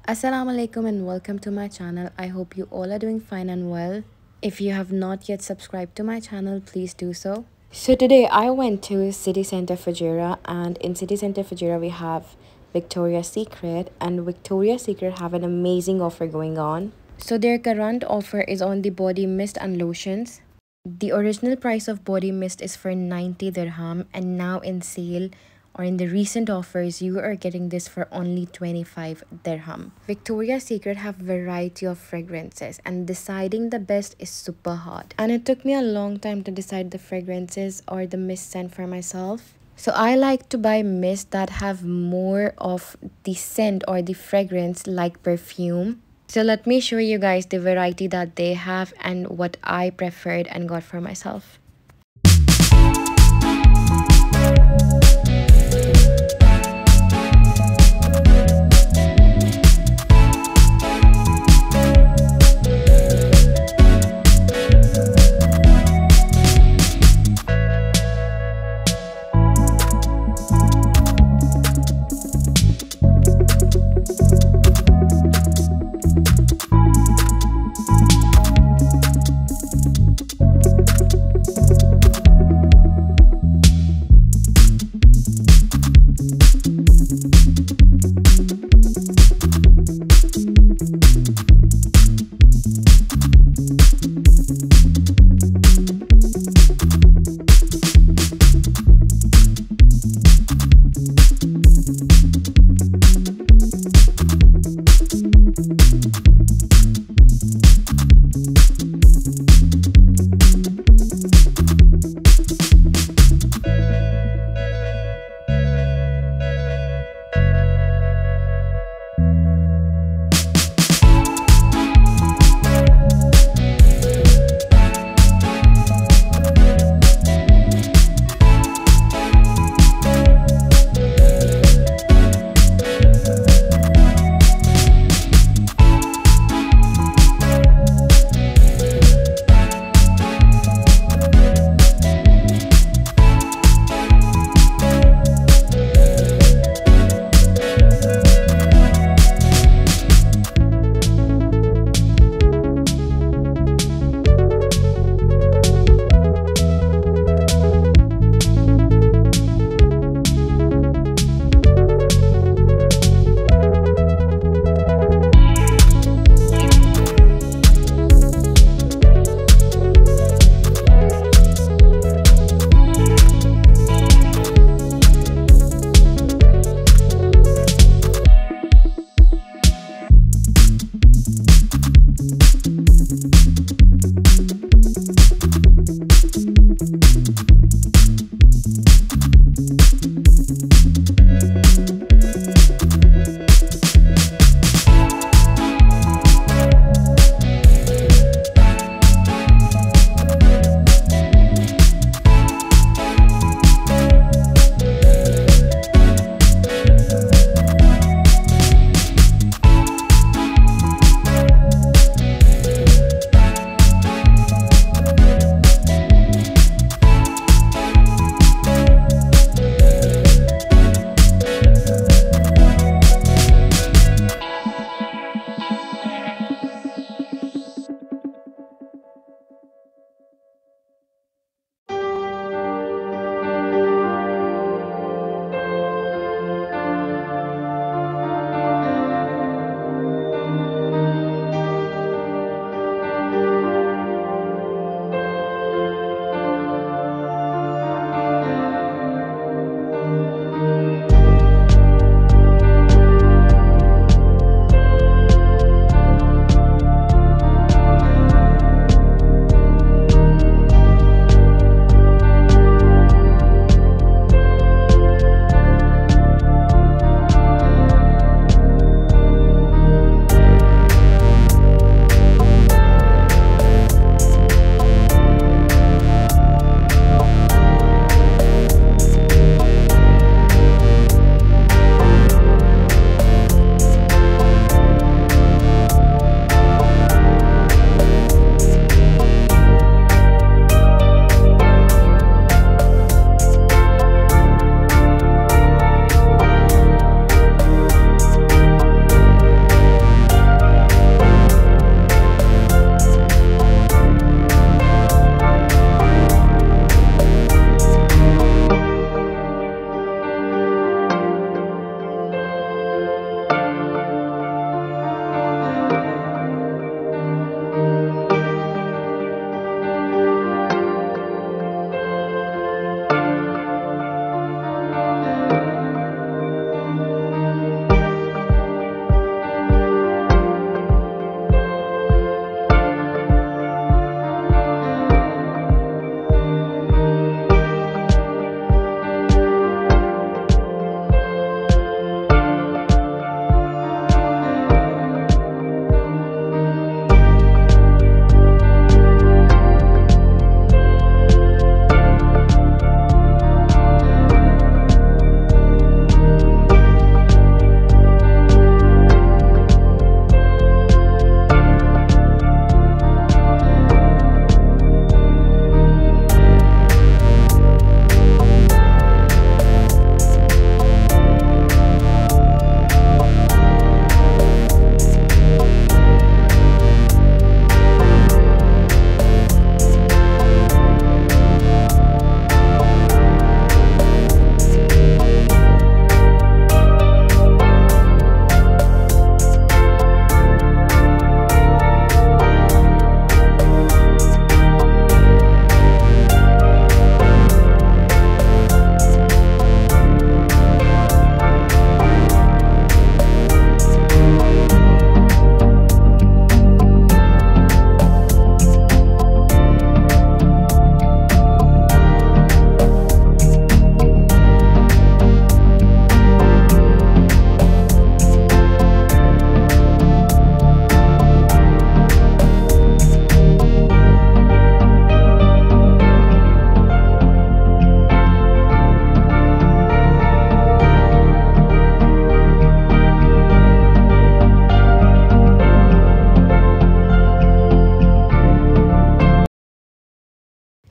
Assalamu alaikum and welcome to my channel. I hope you all are doing fine and well. If you have not yet subscribed to my channel, please do so. So today I went to City Center Fujairah, and in City Center Fujairah we have Victoria's Secret, and Victoria's Secret have an amazing offer going on. So their current offer is on the body mist and lotions. The original price of body mist is for 90 dirham, and now in sale or in the recent offers you are getting this for only 25 dirham. Victoria's Secret have variety of fragrances, and deciding the best is super hard, and it took me a long time to decide the fragrances or the mist scent for myself. So I like to buy mists that have more of the scent or the fragrance like perfume. So let me show you guys the variety that they have and what I preferred and got for myself.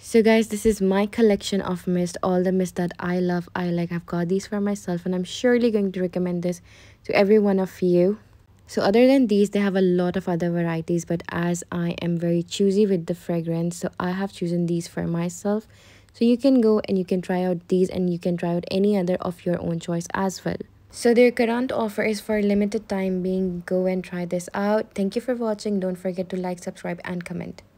So guys, this is my collection of mist, all the mist that I love, I like. I've got these for myself and I'm surely going to recommend this to every one of you. So other than these, they have a lot of other varieties, but as I am very choosy with the fragrance, so I have chosen these for myself. So you can go and you can try out these and you can try out any other of your own choice as well. So their current offer is for limited time being. Go and try this out. Thank you for watching. Don't forget to like, subscribe and comment.